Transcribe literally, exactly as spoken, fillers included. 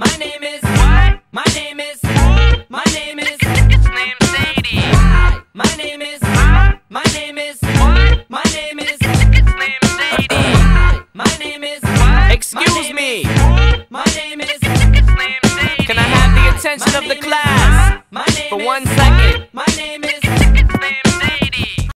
My name is what? My name is my name is It's named Sadie. Hi. My name is huh? My name is What? My name is It's named Sadie. Hi. My name is What? Excuse me. My name is It's named Sadie. Can I have the attention of the class My name for is one second? My name is